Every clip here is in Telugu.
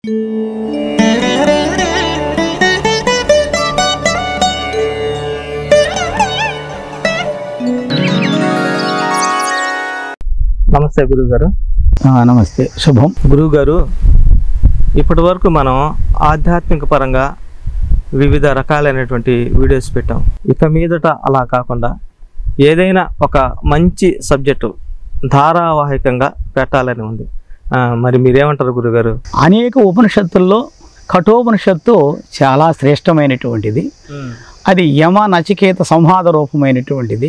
నమస్తే గురుగారు. నమస్తే, శుభం. గురుగారు, ఇప్పటి వరకు మనం ఆధ్యాత్మిక పరంగా వివిధ రకాలైనటువంటి వీడియోస్ పెట్టాం. ఇక మీదట అలా కాకుండా ఏదైనా ఒక మంచి సబ్జెక్టు ధారావాహికంగా పెట్టాలని ఉంది. మరి మీరేమంటారు గురుగారు? అనేక ఉపనిషత్తుల్లో కఠోపనిషత్తు చాలా శ్రేష్టమైనటువంటిది. అది యమ నచికేత సంవాద రూపమైనటువంటిది.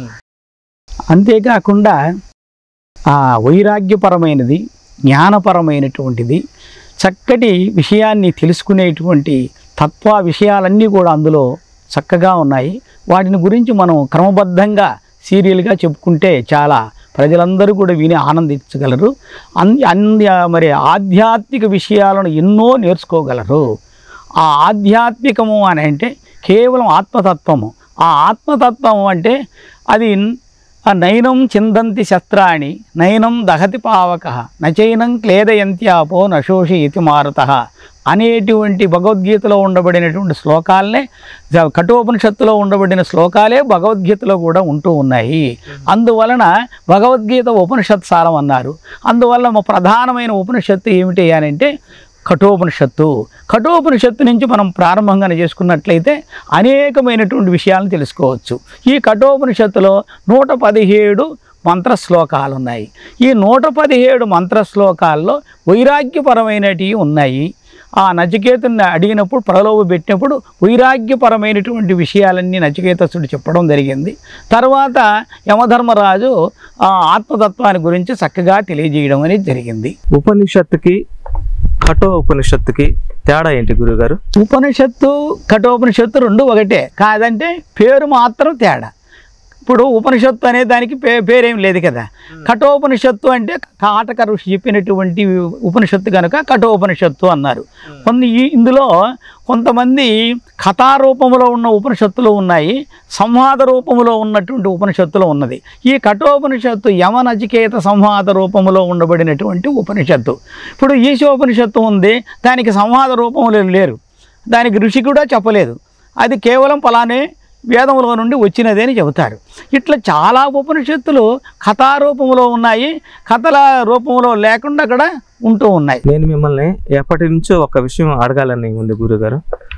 అంతేకాకుండా వైరాగ్యపరమైనది, జ్ఞానపరమైనటువంటిది, చక్కటి విషయాన్ని తెలుసుకునేటువంటి తత్వ విషయాలన్నీ కూడా అందులో చక్కగా ఉన్నాయి. వాటిని గురించి మనం క్రమబద్ధంగా సీరియల్గా చెప్పుకుంటే చాలా ప్రజలందరూ కూడా విని ఆనందించగలరు. మరి ఆధ్యాత్మిక విషయాలను ఎన్నో నేర్చుకోగలరు. ఆ ఆధ్యాత్మికము అని అంటే కేవలం ఆత్మతత్వము. ఆ ఆత్మతత్వము అంటే అది నైనం చిందంతి శస్త్రాణి నైనం దహతి పావక నచైనం క్లేదయంత్యాపో నశోషి ఇతి మారుత అనేటువంటి భగవద్గీతలో ఉండబడినటువంటి శ్లోకాలనే, కఠోపనిషత్తులో ఉండబడిన శ్లోకాలే భగవద్గీతలో కూడా ఉంటూ ఉన్నాయి. అందువలన భగవద్గీత ఉపనిషత్ సారం అన్నారు. అందువల్ల ప్రధానమైన ఉపనిషత్తు ఏమిటి అంటే కఠోపనిషత్తు. కఠోపనిషత్తు నుంచి మనం ప్రారంభంగా చేసుకున్నట్లయితే అనేకమైనటువంటి విషయాలను తెలుసుకోవచ్చు. ఈ కఠోపనిషత్తులో 117 మంత్రశ్లోకాలు ఉన్నాయి. ఈ 117 మంత్రశ్లోకాల్లో వైరాగ్యపరమైనవి ఉన్నాయి. ఆ నచికేతుని అడిగినప్పుడు, ప్రలోభ పెట్టినప్పుడు వైరాగ్యపరమైనటువంటి విషయాలన్నీ నచికేతసుడు చెప్పడం జరిగింది. తర్వాత యమధర్మరాజు ఆత్మతత్వాన్ని గురించి చక్కగా తెలియజేయడం అనేది జరిగింది. ఉపనిషత్తుకి కఠోపనిషత్తుకి తేడా ఏంటి గురుగారు? ఉపనిషత్తు కఠోపనిషత్తు రెండు ఒకటే కాదంటే పేరు మాత్రం తేడా. ఇప్పుడు ఉపనిషత్తు అనే దానికి పేరేం లేదు కదా. కఠోపనిషత్తు అంటే కాటక ఋషి చెప్పినటువంటి ఉపనిషత్తు కనుక కఠోపనిషత్తు అన్నారు. ఇందులో కొంతమంది కథారూపంలో ఉన్న ఉపనిషత్తులు ఉన్నాయి, సంవాద రూపంలో ఉన్నటువంటి ఉపనిషత్తులు ఉన్నది. ఈ కఠోపనిషత్తు యమ నచికేత సంవాద రూపంలో ఉండబడినటువంటి ఉపనిషత్తు. ఇప్పుడు ఈశోపనిషత్తు ఉంది, దానికి సంవాద రూపంలో లేరు, దానికి ఋషి కూడా చెప్పలేదు, అది కేవలం పలానే వేదంలో నుండి వచ్చినది అని చెబుతారు. ఇట్లా చాలా ఉపనిషత్తులు కథారూపంలో ఉన్నాయి, కథల రూపంలో లేకుండా అక్కడ ఉంటూ ఉన్నాయి. నేను మిమ్మల్ని ఎప్పటి నుంచో ఒక విషయం అడగాలని ఉంది గురుగారు.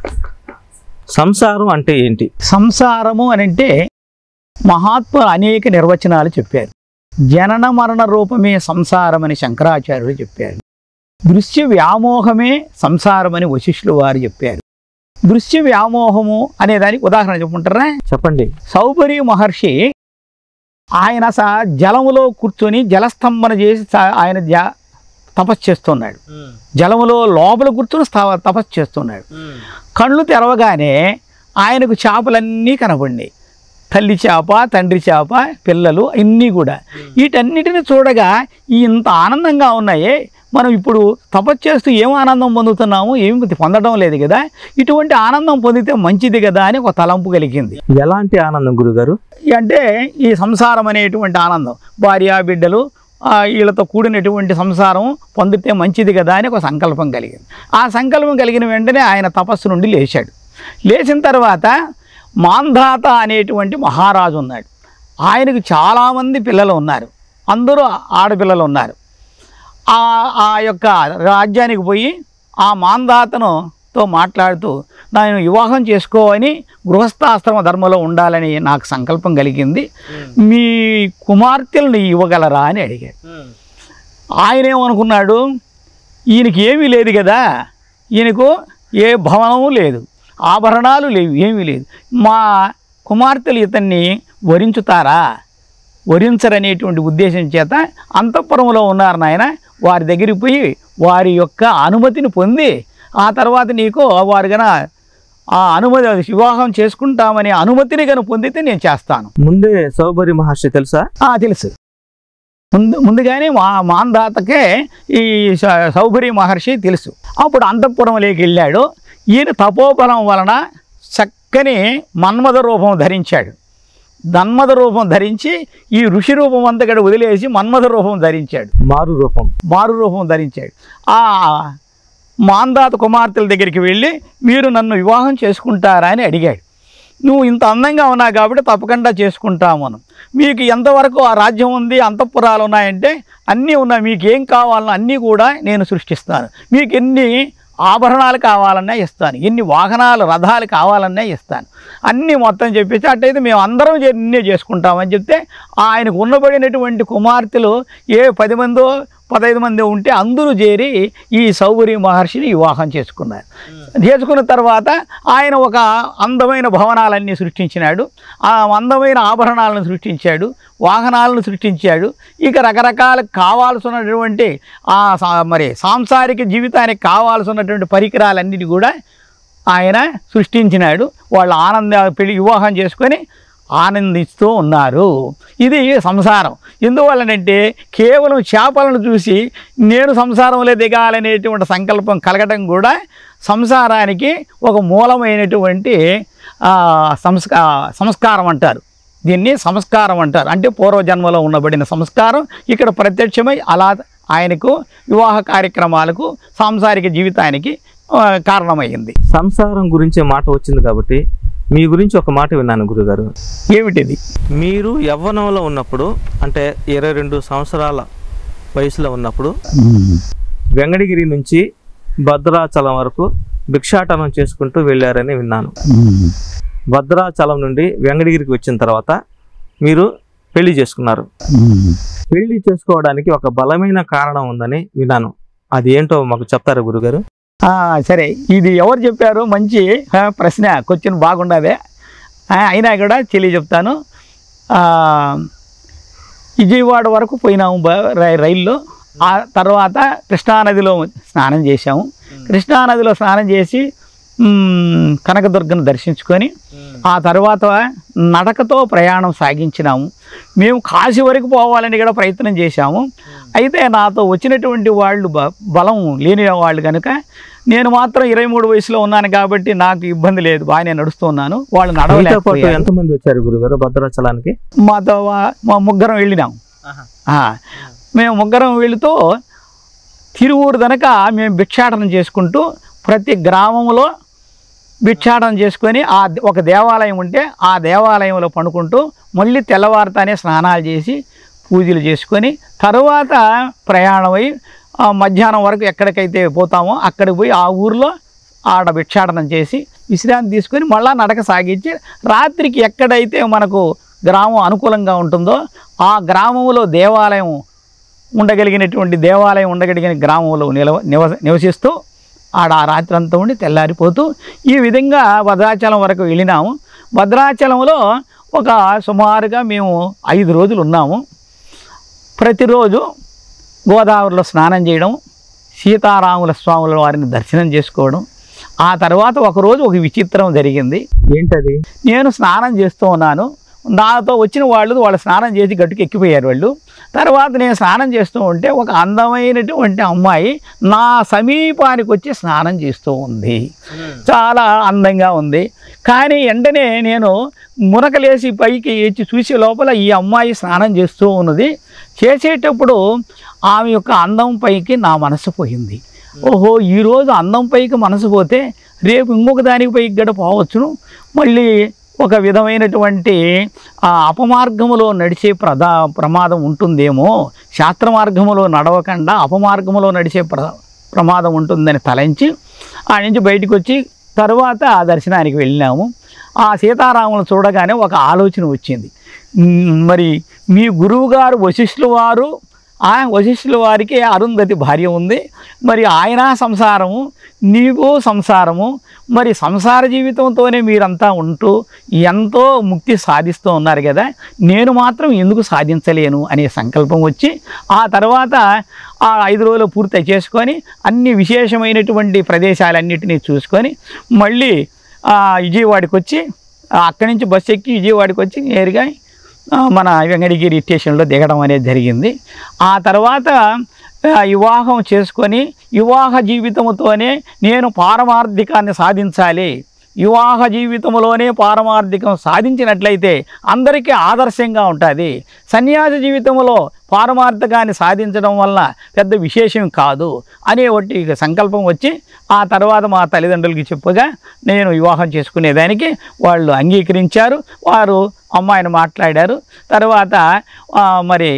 సంసారం అంటే ఏంటి? సంసారము అని అంటే మహాత్ములు అనేక నిర్వచనాలు చెప్పారు. జనన మరణ రూపమే సంసారం అని శంకరాచార్యులు చెప్పారు. దృశ్య వ్యామోహమే సంసారమని వశిష్ఠులు వారు చెప్పారు. దృశ్య వ్యామోహము అనే దానికి ఉదాహరణ చెప్పుకుంటారా? చెప్పండి. సౌపరి మహర్షి ఆయన జలములో కూర్చొని జలస్తంభన చేసి ఆయన తపస్సు చేస్తున్నాడు. జలములో లోపల కూర్చొని తపస్సు చేస్తున్నాడు. కళ్ళు తెరవగానే ఆయనకు చేపలన్నీ కనపడినాయి. తల్లి చేప, తండ్రి చేప, పిల్లలు అన్నీ కూడా. వీటన్నిటిని చూడగా ఇంత ఆనందంగా ఉన్నాయే, మనం ఇప్పుడు తపస్సు చేస్తూ ఏం ఆనందం పొందుతున్నాము, ఏమి పొందడం లేదు కదా, ఇటువంటి ఆనందం పొందితే మంచిది కదా అని ఒక తలంపు కలిగింది. ఎలాంటి ఆనందం గురుగారు? అంటే ఈ సంసారం అనేటువంటి ఆనందం, భార్య బిడ్డలు వీళ్ళతో కూడినటువంటి సంసారం పొందితే మంచిది కదా అని ఒక సంకల్పం కలిగింది. ఆ సంకల్పం కలిగిన వెంటనే ఆయన తపస్సు నుండి లేచాడు. లేచిన తర్వాత మాంధాత అనేటువంటి మహారాజు ఉన్నాడు. ఆయనకు చాలామంది పిల్లలు ఉన్నారు, అందరూ ఆడపిల్లలు ఉన్నారు. ఆ యొక్క రాజ్యానికి పోయి ఆ మాంధాతనుతో మాట్లాడుతూ నేను వివాహం చేసుకోవని గృహస్థాశ్రమ ధర్మంలో ఉండాలని నాకు సంకల్పం కలిగింది, మీ కుమార్తెలను ఇవ్వగలరా అని అడిగాడు. ఆయన ఏమనుకున్నాడు, ఈయనకి ఏమీ లేదు కదా, ఈయనకు ఏ భవనము లేదు, ఆభరణాలు లేవు, ఏమీ లేదు, మా కుమార్తెలు ఇతన్ని వరించుతారా, వరించరనేటువంటి ఉద్దేశం చేత అంతఃపురంలో ఉన్నారు నాయన, వారి దగ్గరికి పోయి వారి యొక్క అనుమతిని పొంది ఆ తర్వాత నీకు వారు గన ఆ అనుమతి వివాహం చేసుకుంటామనే అనుమతిని కనుక పొందితే నేను చేస్తాను. ముందే సౌభరి మహర్షి తెలుసా? తెలుసు. ముందుగానే మాంధాతకే ఈ సౌభరి మహర్షి తెలుసు. అప్పుడు అంతఃపురంలోకి వెళ్ళాడు. ఈయన తపోబలం వలన చక్కని మన్మథ రూపం ధరించాడు. మన్మథ రూపం ధరించి ఈ ఋషి రూపం అంతా కూడా వదిలేసి మన్మథ రూపం ధరించాడు. మారు రూపం ధరించాడు. మాందాత కుమార్తెల దగ్గరికి వెళ్ళి మీరు నన్ను వివాహం చేసుకుంటారా అని అడిగాడు. నువ్వు ఇంత అందంగా ఉన్నావు కాబట్టి తప్పకుండా చేసుకుంటాము అని. మీకు ఎంతవరకు ఆ రాజ్యం ఉంది, అంతఃపురాలు ఉన్నాయంటే అన్నీ ఉన్నాయి, మీకు ఏం కావాలన్నా అన్నీ కూడా నేను సృష్టిస్తాను, మీకు ఎన్ని ఆభరణాలు కావాలన్నా ఇస్తాను, ఎన్ని వాహనాలు రథాలు కావాలన్నా ఇస్తాను, అన్నీ మొత్తం చెప్పేసి అట్టయితే మేము అందరం నిన్నే చేసుకుంటామని చెప్తే ఆయనకు ఉన్నబడినటువంటి కుమార్తెలు 10 మందో 15 మంది ఉంటే అందరూ చేరి ఈ సౌభరి మహర్షిని వివాహం చేసుకున్నారు. చేసుకున్న తర్వాత ఆయన ఒక అందమైన భవనాలన్నీ సృష్టించినాడు, ఆ అందమైన ఆభరణాలను సృష్టించాడు, వాహనాలను సృష్టించాడు. ఇక రకరకాల కావాల్సినటువంటి మరి సాంసారిక జీవితానికి కావాల్సినటువంటి పరికరాలన్నిటి కూడా ఆయన సృష్టించినాడు. వాళ్ళు వివాహం చేసుకొని ఆనందిస్తూ ఉన్నారు. ఇది సంసారం. ఎందువల్లనంటే కేవలం చేపలను చూసి నేను సంసారంలో దిగాలనేటువంటి సంకల్పం కలగటం కూడా సంసారానికి ఒక మూలమైనటువంటి సంస్కారం అంటారు. దీన్ని సంస్కారం అంటారు. అంటే పూర్వజన్మలో ఉండబడిన సంస్కారం ఇక్కడ ప్రత్యక్షమై అలా ఆయనకు వివాహ కార్యక్రమాలకు సాంసారిక జీవితానికి కారణమైంది. సంసారం గురించే మాట వచ్చింది కాబట్టి మీ గురించి ఒక మాట విన్నాను గురుగారు. ఏమిటిది? మీరు యవ్వనంలో ఉన్నప్పుడు అంటే 22 సంవత్సరాల వయసులో ఉన్నప్పుడు వెంకటగిరి నుంచి భద్రాచలం వరకు భిక్షాటనం చేసుకుంటూ వెళ్ళారని విన్నాను. భద్రాచలం నుండి వెంకటగిరికి వచ్చిన తర్వాత మీరు పెళ్లి చేసుకున్నారు. పెళ్లి చేసుకోవడానికి ఒక బలమైన కారణం ఉందని విన్నాను. అది ఏంటో మాకు చెప్తారా గురుగారు? సరే, ఇది ఎవరు చెప్పారు? మంచి ప్రశ్న, క్వశ్చన్ బాగుండదే. అయినా కూడా చెప్తాను. విజయవాడ వరకు పోయినాము రైల్లో. ఆ తర్వాత కృష్ణానదిలో స్నానం చేశాము. కృష్ణానదిలో స్నానం చేసి కనకదుర్గను దర్శించుకొని ఆ తర్వాత నడకతో ప్రయాణం సాగించినాము. మేము కాశీ వరకు పోవాలని కూడా ప్రయత్నం చేశాము. అయితే నాతో వచ్చినటువంటి వాళ్ళు బలం లేని వాళ్ళు కనుక నేను మాత్రం 23 వయసులో ఉన్నాను కాబట్టి నాకు ఇబ్బంది లేదు, బాగానే నడుస్తూ ఉన్నాను. వాళ్ళు నడవలేకపోయారు. ఎంతమంది వచ్చారు గురుగారు భద్రాచలానికి? మా ముగ్గురం వెళ్ళినాము. మేము ముగ్గురం వెళుతూ తిరువూరు దనక మేము భిక్షాటనం చేసుకుంటూ ప్రతి గ్రామంలో భిక్షాటనం చేసుకొని ఒక దేవాలయం ఉంటే ఆ దేవాలయంలో పండుకుంటూ మళ్ళీ తెల్లవారుతానే స్నానాలు చేసి పూజలు చేసుకొని తర్వాత ప్రయాణమై మధ్యాహ్నం వరకు ఎక్కడికైతే పోతామో అక్కడికి పోయి ఆ ఊరిలో ఆడ భిక్షాటనం చేసి విశ్రాంతి తీసుకొని మళ్ళీ నడక సాగించి రాత్రికి ఎక్కడైతే మనకు గ్రామం అనుకూలంగా ఉంటుందో ఆ గ్రామంలో దేవాలయం ఉండగలిగిన గ్రామంలో నివసిస్తూ ఆడ ఆ రాత్రి అంతా ఉండి తెల్లారిపోతూ ఈ విధంగా భద్రాచలం వరకు వెళ్ళినాము. భద్రాచలంలో ఒక సుమారుగా మేము 5 రోజులు ఉన్నాము. ప్రతిరోజు గోదావరిలో స్నానం చేయడం, సీతారాముల స్వాముల వారిని దర్శనం చేసుకోవడం. ఆ తర్వాత ఒకరోజు ఒక విచిత్రం జరిగింది. ఏంటది? నేను స్నానం చేస్తూ ఉన్నాను. నాతో వచ్చిన వాళ్ళు స్నానం చేసి గట్టుకు ఎక్కిపోయారు వాళ్ళు. తర్వాత నేను స్నానం చేస్తూ ఉంటే ఒక అందమైనటువంటి అమ్మాయి నా సమీపానికి వచ్చి స్నానం చేస్తూ ఉంది. చాలా అందంగా ఉంది. కానీ వెంటనే నేను మునకలేసి పైకి ఎచ్చి చూసే లోపల ఈ అమ్మాయి స్నానం చేస్తూ ఉన్నది. చేసేటప్పుడు ఆమె యొక్క అందం పైకి నా మనసు పోయింది. ఓహో, ఈరోజు అందం పైకి మనసు పోతే రేపు ఇంకొక దానికి పైకి గడ పోవచ్చును, మళ్ళీ ఒక విధమైనటువంటి అపమార్గములో నడిచే ప్రమాదం ఉంటుందేమో, శాస్త్ర మార్గములో నడవకుండా అపమార్గములో నడిచే ప్రమాదం ఉంటుందని తలంచి ఆ నుంచి బయటకు వచ్చి తర్వాత ఆ దర్శనానికి వెళ్ళినాము. ఆ సీతారాములను చూడగానే ఒక ఆలోచన వచ్చింది. మరి మీ గురువుగారు వశిష్ఠుల వారికి అరుంధతి భార్య ఉంది, మరి ఆయన సంసారము, నీవు సంసారము, మరి సంసార జీవితంతోనే మీరంతా ఉంటూ ఎంతో ముక్తి సాధిస్తూ ఉన్నారు కదా, నేను మాత్రం ఎందుకు సాధించలేను అనే సంకల్పం వచ్చి ఆ తర్వాత ఆ 5 రోజులు పూర్తి చేసుకొని అన్ని విశేషమైనటువంటి ప్రదేశాలన్నిటినీ చూసుకొని మళ్ళీ విజయవాడకి వచ్చి అక్కడి నుంచి బస్సు ఎక్కి విజయవాడకి వచ్చి నేరుగా మన వెంకటగిరి స్టేషన్లో దిగడం అనేది జరిగింది. ఆ తర్వాత వివాహం చేసుకొని వివాహ జీవితంతోనే నేను పారమార్థికాన్ని సాధించాలి, వివాహ జీవితంలోనే పారమార్థికం సాధించినట్లయితే అందరికీ ఆదర్శంగా ఉంటుంది. సన్యాస జీవితంలో పారమార్థకాన్ని సాధించడం వల్ల పెద్ద విశేషం కాదు అనే ఒకటి సంకల్పం వచ్చి ఆ తర్వాత మా తల్లిదండ్రులకి చెప్పగా నేను వివాహం చేసుకునేదానికి వాళ్ళు అంగీకరించారు. వారు అమ్మాయిని మాట్లాడారు. తర్వాత మరి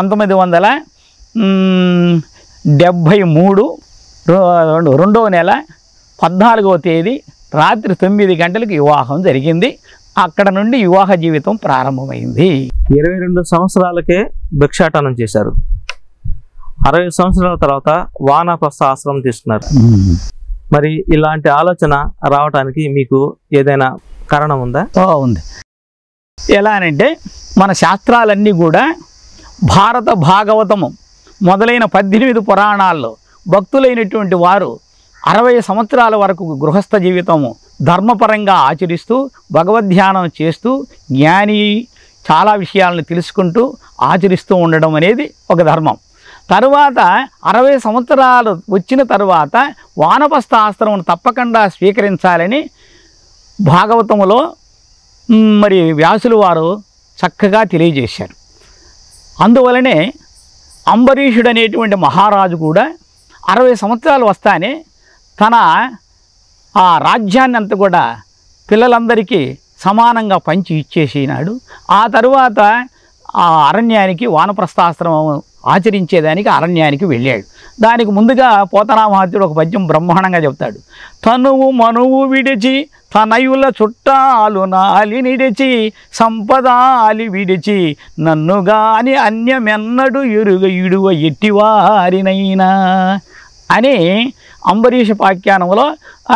1973 2వ నెల 14వ తేదీ రాత్రి 9 గంటలకు వివాహం జరిగింది. అక్కడ నుండి వివాహ జీవితం ప్రారంభమైంది. 22 సంవత్సరాలకే భిక్షాటనం చేశారు. 60 సంవత్సరాల తర్వాత వానప్రస్థ ఆశ్రమం తీసుకున్నారు. మరి ఇలాంటి ఆలోచన రావడానికి మీకు ఏదైనా కారణం ఉందా? ఉంది. ఎలా అంటే మన శాస్త్రాలన్నీ కూడా భారత భాగవతము మొదలైన 18 పురాణాల్లో భక్తులైనటువంటి వారు 60 సంవత్సరాల వరకు గృహస్థ జీవితము ధర్మపరంగా ఆచరిస్తూ భగవద్ధ్యానం చేస్తూ జ్ఞాని చాలా విషయాలను తెలుసుకుంటూ ఆచరిస్తూ ఉండడం అనేది ఒక ధర్మం. తరువాత 60 సంవత్సరాలు వచ్చిన తరువాత వానప్రస్థ ఆశ్రమం తప్పకుండా స్వీకరించాలని భాగవతములో మరి వ్యాసులు వారు చక్కగా తెలియజేశారు. అందువలనే అంబరీషుడు అనేటువంటి మహారాజు కూడా 60 సంవత్సరాలు వస్తానే తన ఆ రాజ్యాన్ని అంతా కూడా పిల్లలందరికీ సమానంగా పంచి ఇచ్చేసినాడు. ఆ తరువాత ఆ అరణ్యానికి వానప్రస్థాశ్రమం ఆచరించేదానికి అరణ్యానికి వెళ్ళాడు. దానికి ముందుగా పోతనామహత్యుడు ఒక పద్యం బ్రహ్మాండంగా చెప్తాడు. తనువు మనువు విడిచి తనయుల చుట్టాలు నాలి నిడిచి సంపదాలి విడిచి నన్నుగాని అన్యమెన్నడు ఇడువ ఎట్టివారినైనా అని అంబరీష పాఖ్యానంలో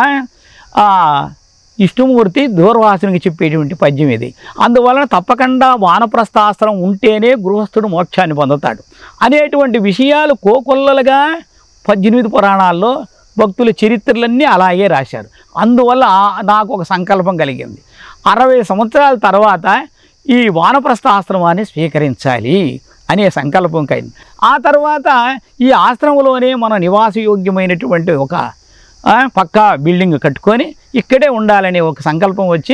విష్ణుమూర్తి దూర్వాసునికి చెప్పేటువంటి పద్యం ఇది. అందువలన తప్పకుండా వానప్రస్థాశ్రమం ఉంటేనే గృహస్థుడు మోక్షాన్ని పొందుతాడు అనేటువంటి విషయాలు కోకొల్లలుగా 18 పురాణాల్లో భక్తుల చరిత్రలన్నీ అలాగే రాశారు. అందువల్ల నాకు ఒక సంకల్పం కలిగింది. 60 సంవత్సరాల తర్వాత ఈ వానప్రస్థ ఆశ్రమాన్ని స్వీకరించాలి అనే సంకల్పం కలిగింది. ఆ తర్వాత ఈ ఆశ్రమంలోనే మన నివాసయోగ్యమైనటువంటి ఒక పక్కా బిల్డింగ్ కట్టుకొని ఇక్కడే ఉండాలనే ఒక సంకల్పం వచ్చి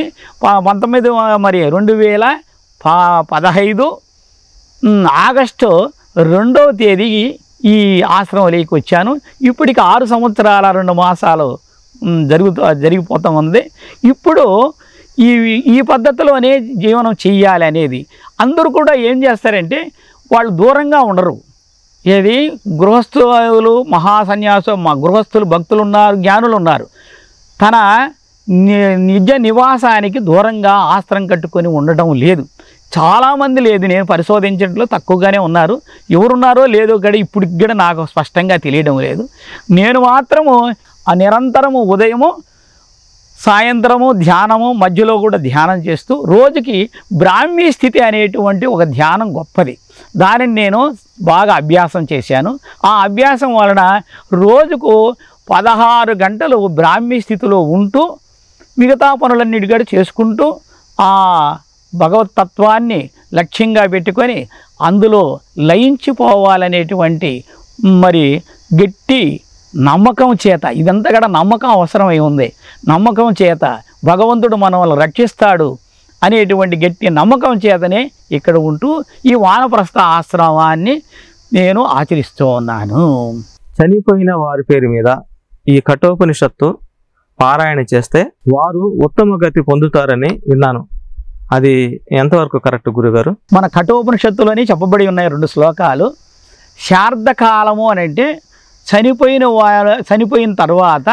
2015 ఆగస్టు 2వ తేదీ ఈ ఆశ్రమంలోకి వచ్చాను. ఇప్పటికి 6 సంవత్సరాల 2 మాసాలు జరిగిపోతూ ఉంది. ఇప్పుడు ఈ పద్ధతిలోనే జీవనం చెయ్యాలి అనేది అందరూ కూడా ఏం చేస్తారంటే వాళ్ళు దూరంగా ఉండరు. ఏది గృహస్థులు మా గృహస్థులు భక్తులు ఉన్నారు, జ్ఞానులు ఉన్నారు. తన నిజ నివాసానికి దూరంగా ఆశ్రమం కట్టుకొని ఉండటం లేదు. చాలామంది లేదు, నేను పరిశోధించడంలో తక్కువగానే ఉన్నారు. ఎవరున్నారో లేదో కూడా ఇప్పుడు కూడా నాకు స్పష్టంగా తెలియడం లేదు. నేను మాత్రము నిరంతరము ఉదయము సాయంత్రము ధ్యానము మధ్యలో కూడా ధ్యానం చేస్తూ రోజుకి బ్రాహ్మీ స్థితి అనేటువంటి ఒక ధ్యానం గొప్పది. దానిని నేను బాగా అభ్యాసం చేశాను. ఆ అభ్యాసం వలన రోజుకు 16 గంటలు బ్రాహ్మీ స్థితిలో ఉంటూ మిగతా పనులన్నిటి కూడా చేసుకుంటూ ఆ భగవతత్వాన్ని లక్ష్యంగా పెట్టుకొని అందులో లయించిపోవాలనేటువంటి మరి గట్టి నమ్మకం చేత, ఇదంతా కూడా నమ్మకం అవసరమై ఉంది. నమ్మకం చేత భగవంతుడు మనల్ని రక్షిస్తాడు అనేటువంటి గట్టి నమ్మకం చేతనే ఇక్కడ ఉంటూ ఈ వానప్రస్థ ఆశ్రమాన్ని నేను ఆచరిస్తూ ఉన్నాను. చనిపోయిన వారి పేరు మీద ఈ కఠోపనిషత్తు పారాయణ చేస్తే వారు ఉత్తమ గతి పొందుతారని విన్నాను. అది ఎంతవరకు కరెక్ట్ గురుగారు? మన కఠోపనిషత్తులోని చెప్పబడి ఉన్నాయి 2 శ్లోకాలు. శార్ధకాలము అని అంటే చనిపోయిన తర్వాత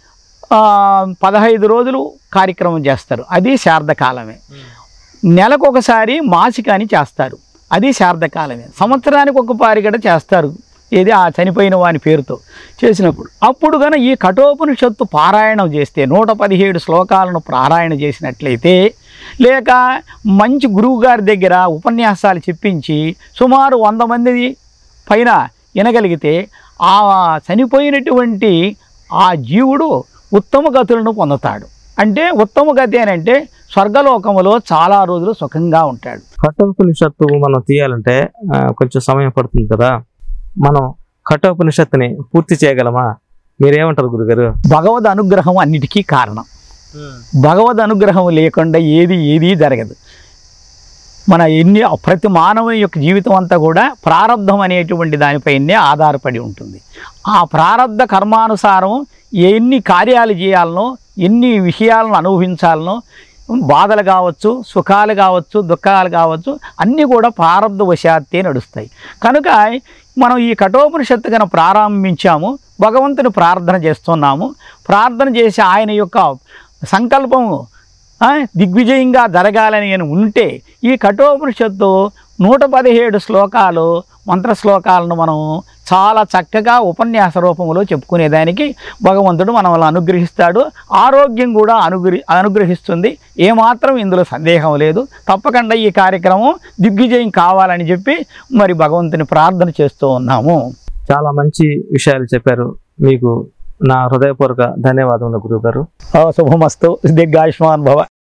15 రోజులు కార్యక్రమం చేస్తారు, అది శార్ధకాలమే. నెలకొకసారి మాసికాని చేస్తారు, అది శార్ధకాలమే. సంవత్సరానికి ఒక పారిగడ చేస్తారు, ఏది ఆ చనిపోయిన వాని పేరుతో చేసినప్పుడు. అప్పుడు కనుక ఈ కఠోపనిషత్తు పారాయణం చేస్తే 117 శ్లోకాలను పారాయణ చేసినట్లయితే, లేక మంచి గురువుగారి దగ్గర ఉపన్యాసాలు చెప్పించి సుమారు 100 మంది పైన వినగలిగితే ఆ చనిపోయినటువంటి ఆ జీవుడు ఉత్తమ గతులను పొందుతాడు. అంటే ఉత్తమ గతి అని అంటే స్వర్గలోకములో చాలా రోజులు సుఖంగా ఉంటాడు. కఠోపనిషత్తు మనం తీయాలంటే కొంచెం సమయం పడుతుంది కదా, మనం కఠోపనిషత్తుని పూర్తి చేయగలమా? మీరేమంటారు గురుగారు? భగవద్ అనుగ్రహం అన్నిటికీ కారణం. భగవద్ అనుగ్రహం లేకుండా ఏది జరగదు. మన ప్రతి మానవుని యొక్క జీవితం అంతా కూడా ప్రారంధం అనేటువంటి దానిపైనే ఆధారపడి ఉంటుంది. ఆ ప్రారంధ కర్మానుసారం ఎన్ని కార్యాలు చేయాలనో, ఎన్ని విషయాలను అనుభవించాలనో, బాధలు కావచ్చు, సుఖాలు కావచ్చు, దుఃఖాలు కావచ్చు, అన్నీ కూడా ప్రారంధ వశాత్తే నడుస్తాయి. కనుక మనం ఈ కఠోపనిషత్తు కనుక ప్రారంభించాము, భగవంతుని ప్రార్థన చేస్తున్నాము. ప్రార్థన చేసి ఆయన యొక్క సంకల్పము దిగ్విజయంగా జరగాలని ఉంటే ఈ కఠోపనిషత్తు 117 శ్లోకాలు మంత్ర శ్లోకాలను మనం చాలా చక్కగా ఉపన్యాస రూపంలో చెప్పుకునేదానికి భగవంతుడు మనల్ని అనుగ్రహిస్తాడు. ఆరోగ్యం కూడా అనుగ్రహిస్తుంది. ఏమాత్రం ఇందులో సందేహం లేదు. తప్పకుండా ఈ కార్యక్రమం దిగ్విజయం కావాలని చెప్పి మరి భగవంతుని ప్రార్థన చేస్తూ ఉన్నాము. చాలా మంచి విషయాలు చెప్పారు. మీకు నా హృదయపూర్వక ధన్యవాదములు గురువు గారు. శుభమస్తు. దీర్ఘాయుష్మాన్ భవ.